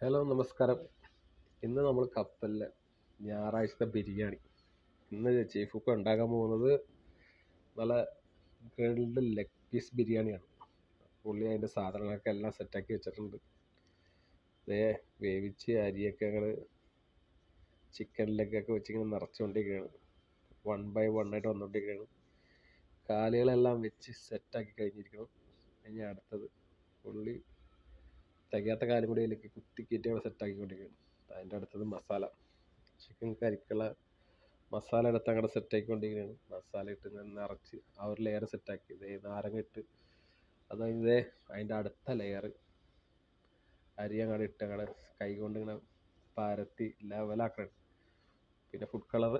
Hello നമസ്കാരം. ഇന്ന് നമ്മൾ കപ്പലിലെ ഞായറാഴ്ചത്തെ ബിരിയാണി. ഇന്ന് ചീഫ് കുക്ക് ഉണ്ടാക്കാൻ പോകുന്നത് നല്ല ഗ്രിൽഡ് ലെഗ് പീസ് ബിരിയാണിയാണ്. പുള്ളി അതിൻ്റെ സാധനങ്ങളൊക്കെ എല്ലാം സെറ്റാക്കി വെച്ചിട്ടുണ്ട്. അതേ വേവിച്ച് അരിയൊക്കെ ഞങ്ങൾ ചിക്കൻ ലെഗൊക്കെ വെച്ച് ഇങ്ങനെ നിറച്ചുകൊണ്ടിരിക്കുകയാണ്. 1 by 1 ആയിട്ട് വന്നുകൊണ്ടിരിക്കുകയാണ്. കാലുകളെല്ലാം വെച്ച് സെറ്റാക്കി കഴിഞ്ഞിരിക്കണം. ഇനി അടുത്തത് പുള്ളി തികയാത്ത കാലും കൂടി അതിലേക്ക് കുത്തിക്കയറ്റി അവിടെ സെറ്റാക്കിക്കൊണ്ടിരിക്കുകയാണ്. അതിൻ്റെ അടുത്തത് മസാല, ചിക്കൻ കറിക്കുള്ള മസാല എടുത്ത് അങ്ങോട്ട് സെറ്റാക്കിക്കൊണ്ടിരിക്കുകയാണ്. മസാല ഇട്ട് ഇങ്ങനെ നിറച്ച് ആ ഒരു ലെയർ സെറ്റാക്കി നാരങ്ങ ഇട്ട് അത് കഴിഞ്ഞ് അതിൻ്റെ അടുത്ത ലെയർ അരി അങ്ങോട്ട് ഇട്ട് അങ്ങോട്ട് കൈ കൊണ്ട് ഇങ്ങനെ പരത്തി ലെവലാക്കണം. പിന്നെ ഫുഡ് കളർ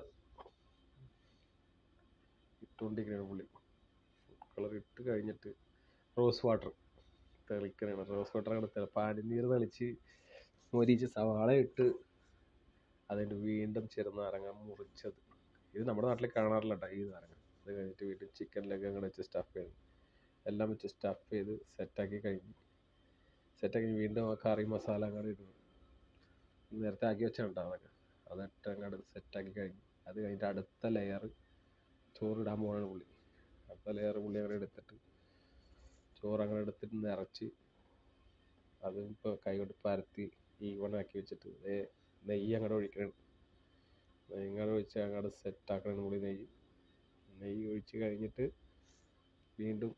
ഇട്ടുകൊണ്ടിരിക്കുകയാണ് പുള്ളി. ഫുഡ് കളർ ഇട്ട് കഴിഞ്ഞിട്ട് റോസ് വാട്ടർ തെളിക്കണതാണ്. റോസ് വാട്ടർ അങ്ങോട്ട് പനിനീർ തെളിച്ച് മൊരിച്ച് സവാള ഇട്ട് അതിൻ്റെ വീണ്ടും ചെറുനാരങ്ങ മുറിച്ചത്. ഇത് നമ്മുടെ നാട്ടിൽ കാണാറില്ല കേട്ടോ ഈ നാരങ്ങ. അത് കഴിഞ്ഞിട്ട് വീണ്ടും ചിക്കനിലൊക്കെ അങ്ങനെ വെച്ച് സ്റ്റഫ് ചെയ്ത് എല്ലാം വെച്ച് സ്റ്റഫ് ചെയ്ത് സെറ്റാക്കി വീണ്ടും ആ കറി മസാല അങ്ങനെ ഇടുന്നു. നേരത്തെ ആക്കി വെച്ചാൽ അതൊക്കെ അതിട്ട് അങ്ങോട്ട് സെറ്റാക്കി കഴിഞ്ഞു. അത് കഴിഞ്ഞിട്ട് അടുത്ത ലെയർ ചോറിടാൻ പോകണം പുള്ളി. അടുത്ത ലെയർ പുള്ളി അങ്ങനെ എടുത്തിട്ട് ചോറ് അങ്ങനെ എടുത്തിട്ട് നിറച്ച് അത് ഇപ്പോൾ കൈ കൊണ്ട് പരത്തി ഈവണാക്കി വെച്ചിട്ട് നെയ്യ് അങ്ങോട്ട് ഒഴിക്കണം. നെയ്യ് അങ്ങോട്ട് ഒഴിച്ച് അങ്ങോട്ട് സെറ്റാക്കണം പുള്ളി. നെയ്യ് ഒഴിച്ച് കഴിഞ്ഞിട്ട് വീണ്ടും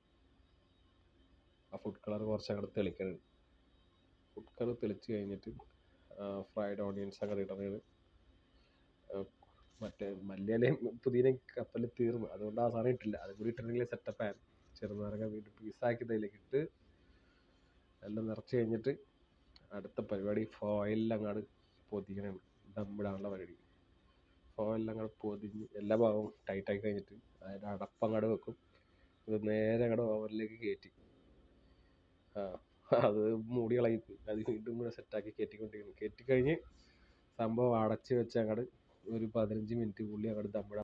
ആ ഫുഡ് കളർ കുറച്ച് അങ്ങോട്ട് തെളിക്കണം. ഫുഡ് കളർ തെളിച്ച് കഴിഞ്ഞിട്ട് ഫ്രൈഡ് ഓണിയൻസ് അങ്ങോട്ട് ഇടണത്. മറ്റേ മല്ലിയിലയും പുതിനയും കപ്പലിൽ തീർന്നു, അതുകൊണ്ട് ആ സാധനം ഇട്ടില്ല. അതും കൂടി ഇട്ടിട്ടുണ്ടെങ്കിൽ സെറ്റപ്പ് ആയിരുന്നു. ചെറുനാരങ്ങ വീണ്ടും പീസാക്കി ഇതിലേക്ക് ഇട്ട് എല്ലാം നിറച്ച് കഴിഞ്ഞിട്ട് അടുത്ത പരിപാടി ഫോയിലിൽ അങ്ങോട്ട് പൊതിക്കണം. ദമ്മിടാനുള്ള പരിപാടി. ഫോയിലിൽ അങ്ങോട്ട് പൊതിഞ്ഞ് എല്ലാ ഭാഗവും ടൈറ്റാക്കി കഴിഞ്ഞിട്ട് അതിൻ്റെ അടപ്പങ്ങോട്ട് വെക്കും. ഇത് നേരെ അങ്ങോട്ട് ഓവനിലേക്ക് കയറ്റി അത് മൂടി കളയും. അത് വീണ്ടും കൂടെ സെറ്റാക്കി കയറ്റിക്കൊണ്ടിരിക്കുന്നു. കയറ്റിക്കഴിഞ്ഞ് സംഭവം അടച്ച് വെച്ച് അങ്ങോട്ട് ഒരു 15 മിനിറ്റ് പുള്ളി അങ്ങോട്ട് ദമ്മിടാൻ